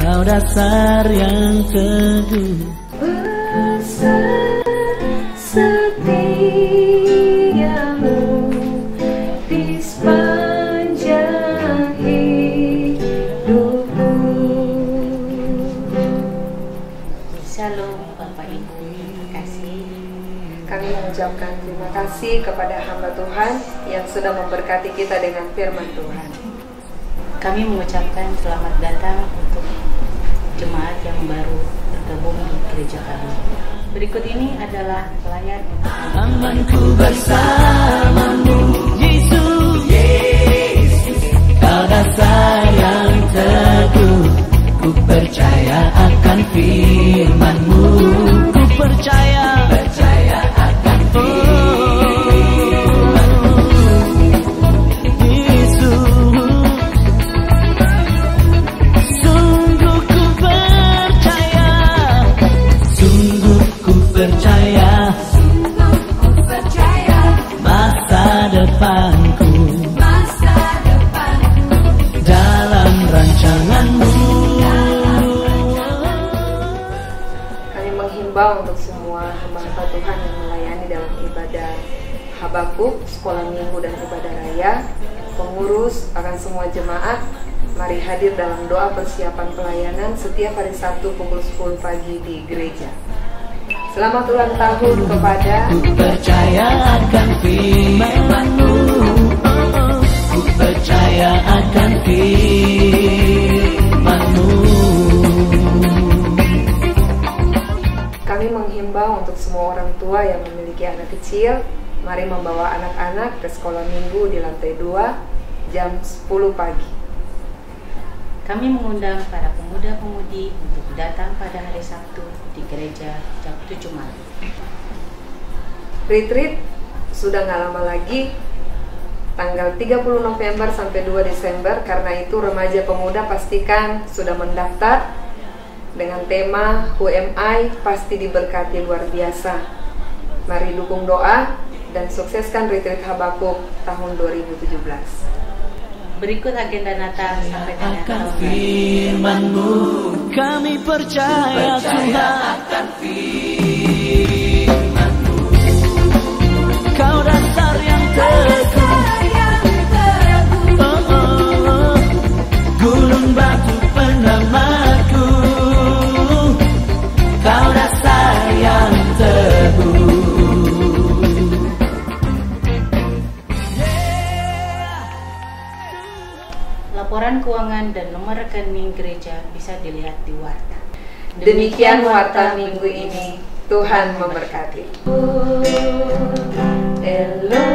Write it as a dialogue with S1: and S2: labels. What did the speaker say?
S1: Kau dasar yang teguh,
S2: besar setiamu di sepanjang hidupku.
S3: Shalom Bapak Ibu, terima kasih.
S2: Kami mengucapkan terima kasih kepada hamba Tuhan yang sudah memberkati kita dengan firman Tuhan.
S3: Kami mengucapkan selamat datang untuk jemaat yang baru bergabung di gereja kami. Berikut ini adalah pelayan untuk
S1: amanku bersamamu, Yesus. Kau dasar yang teguh, ku percaya akan firman-Mu. Ku percaya akan firman-Mu, Yesus. Sungguh ku percaya masa depanku dalam rancangan-Mu.
S2: Kami menghimbau untuk semua hamba Tuhan yang melayani dalam ibadah Habakuk, sekolah minggu dan ibadah raya, pengurus, akan semua jemaat, mari hadir dalam doa persiapan pelayanan setiap hari Sabtu pukul 10 pagi di gereja. Selamat ulang tahun kepada
S1: Ku percaya akan firman-Mu, ku percaya akan firman-Mu.
S2: Kami menghimbau untuk semua orang tua yang memiliki anak kecil, mari membawa anak-anak ke sekolah minggu di lantai 2 jam 10 pagi.
S3: Kami mengundang para pemuda-pemudi untuk datang pada hari Sabtu di gereja jam 7 malam.
S2: Retreat sudah nggak lama lagi, tanggal 30 November sampai 2 Desember. Karena itu remaja pemuda pastikan sudah mendaftar dengan tema Who Am I, pasti diberkati luar biasa. Mari dukung doa dan sukseskan Retreat Habakuk tahun 2017.
S3: Berikut agenda Natal sampai dengan
S1: Akan
S3: tahun baru.
S1: firman-Mu, kami percaya Tuhan akan firman-Mu. Kau dasar yang teguh, oh, oh, gunung batu penamaku. Kau dasar yang teguh.
S3: Laporan keuangan dan nomor rekening gereja bisa dilihat di warta.
S2: Demikian warta minggu ini. Tuhan memberkati. Elohim.